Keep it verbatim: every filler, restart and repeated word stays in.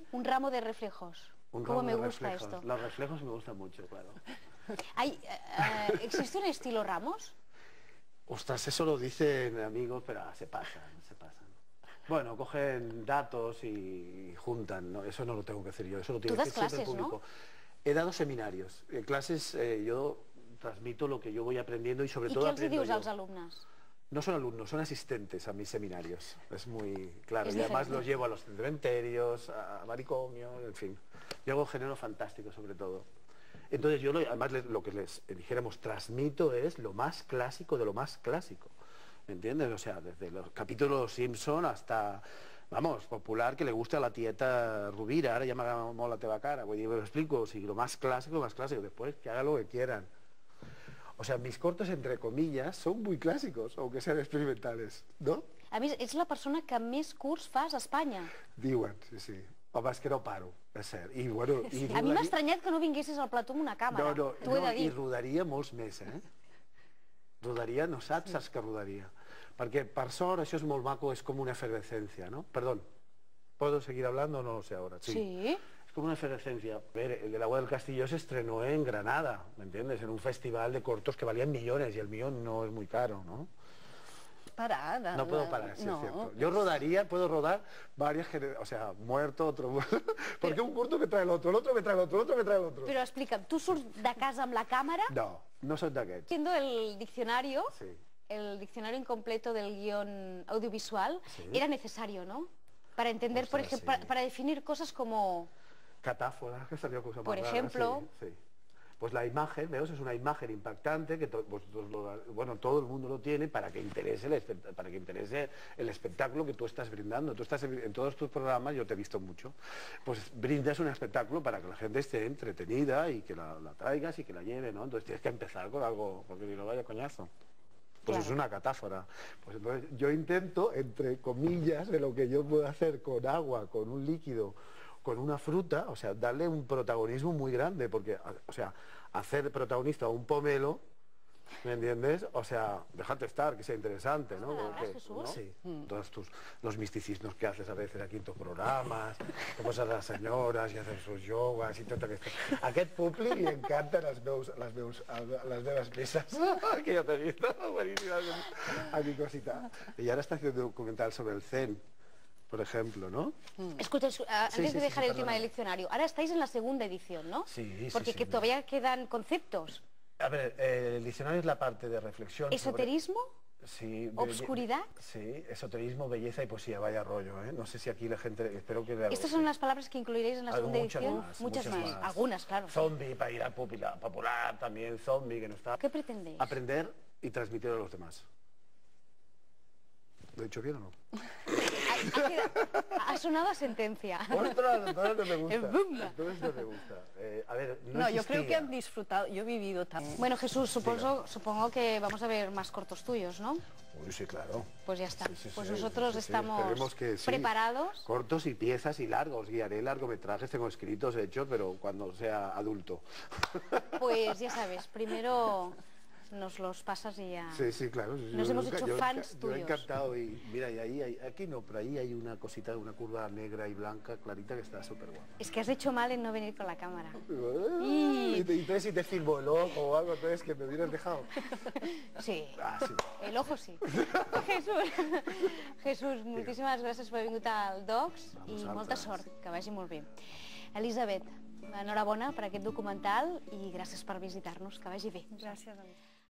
Un ramo de reflejos. Un ¿Cómo ramo me de gusta reflejos. esto? Los reflejos me gustan mucho, claro. Hay, eh, ¿Existe un estilo Ramos? Ostras, eso lo dicen amigos, pero ah, se pasan, se pasan. Bueno, cogen datos y juntan, ¿no? Eso no lo tengo que hacer yo, eso lo tiene Tú que das hacer siempre el clases, público. He dado seminarios, en clases eh, yo transmito lo que yo voy aprendiendo y sobre I todo què els hi aprendo dius yo. als alumnes? No son alumnos, son asistentes a mis seminarios. Es muy claro. Es y además diferente. los llevo a los cementerios, a Manicomio, en fin. Yo hago género fantástico sobre todo. Entonces yo lo, además les- lo que les eh, dijéramos transmito es lo más clásico de lo más clásico. ¿Me entiendes? O sea, desde los capítulos de Los Simpson hasta, vamos, popular que le gusta a la tieta Rubira, ahora ya me ha molt la teva cara. Vull dir, me lo explico, si lo más clásico, lo más clásico. Después que hagan lo que quieran. O sea, mis cortos, entre comillas, son muy clásicos, aunque sean experimentales, ¿no? A més, ets la persona que més curs fas a Espanya. Diuen, sí, sí. Home, és que no paro, és cert. I, bueno, i A mi m'ha estranyat que no vinguessis al plató amb una càmera. No, no, T'ho he no, de dir. i rodaria molts més, eh? Rodaria, no saps, saps que rodaria. Perquè, per sort, això és molt maco, és com una efervescencia, ¿no? Perdón, ¿puedo seguir hablando o no lo sé ahora? Sí. Es como una efervescencia. A ver, el del Agua del Castillo se estrenó en Granada, ¿me entiendes? En un festival de cortos que valían millones y el mío no es muy caro, ¿no? Parar. No puedo parar, sí no. es cierto. Yo rodaría, puedo rodar varias generaciones, o sea, muerto, otro muerto. Porque un corto me trae el otro, el otro me trae el otro, el otro me trae el otro. Però explica'm, tu surts de casa amb la càmera? No, no soy d'aquests. Siendo el diccionario, Sí. el diccionario incompleto del guión audiovisual, Sí. era necesario, ¿no? Para entender, por Ostras, ejemplo, sí. para, para definir cosas como... Catáfora, que salió cosa más Por rara, ejemplo. sí, sí. Pues la imagen, ¿veos? Es una imagen impactante que to- vosotros lo- bueno, todo el mundo lo tiene para que interese el espect- para que interese el espectáculo que tú estás brindando. Tú estás en, en todos tus programas, yo te he visto mucho, pues brindas un espectáculo para que la gente esté entretenida y que la, la traigas y que la lleve, ¿no? Entonces tienes que empezar con algo, porque si no vaya coñazo. Pues Claro. es una catáfora. Pues entonces yo intento, entre comillas, de lo que yo puedo hacer con agua, con un líquido, con una fruta, o sea, darle un protagonismo muy grande, porque, o sea, hacer protagonista a un pomelo, ¿me entiendes? O sea, déjate estar, que sea interesante, ¿no? Ah, la verdad, Porque, Jesús. ¿no? Sí, todos tus, los misticismos que haces a veces aquí en tus programas, como a las señoras y hacen sus yogas y tot aquest... A aquest públic li encanten les meus, les meus, les meves peces, que ya te he visto, buenísimas, a mi cosita. Y ahora está haciendo un documental sobre el zen, por ejemplo, ¿no? Escucha, escu- ah, Sí, antes sí, de sí, dejar sí, el tema perdona. del diccionario, ahora estáis en la segunda edición, ¿no? Sí, sí, Porque sí, que no. todavía quedan conceptos. A ver, eh, el diccionario es la parte de reflexión. ¿Esoterismo? Sobre... Sí, de- ¿Obscuridad? Sí, esoterismo, belleza y poesía, vaya rollo, ¿eh? No sé si aquí la gente, espero que... le- Estas son las palabras que incluiréis en la segunda Muchas edición. más, muchas, muchas más. más. Algunas, claro. Zombie, para ir a popular, popular también, zombie, que no está... ¿Qué pretendéis? Aprender y transmitir a los demás. ¿Lo he dicho bien o no? Ha, ha quedado- ha sonado a sentencia. Ostras, entonces no me gusta. En bumba. Entonces no me gusta. Eh, a ver, no, No, yo creo que existía. han disfrutado. Yo he vivido también. Bueno, Jesús, supongo, supongo que vamos a ver más cortos tuyos, ¿no? Uy, sí, claro. Pues ya está. Sí, sí, Pues sí, nosotros sí, sí, estamos esperemos que sí. preparados. Cortos y piezas y largos. Guiaré largometrajes, tengo escritos, hechos, pero cuando sea adulto. Pues ya sabes, primero nos los pasas y ya... Sí, sí, claro. sí, Nos yo hemos nunca- hecho yo- fans yo tuyos. encantado y mira, y ahí, hay- aquí no, pero ahí hay una cosita, una curva negra y blanca clarita que está súper guapa. Es que has hecho mal en no venir con la cámara. Y, te- y entonces si te filmo el ojo o algo, entonces que me hubieras dejado. Sí, Ah, sí. el ojo sí. Jesús, Jesús, moltíssimes gràcies per haver vingut al Docs i vosaltres. molta sort, que vagi molt bé. Elisabet, enhorabona per aquest documental i gràcies per visitar-nos, que vagi bé. Gracias a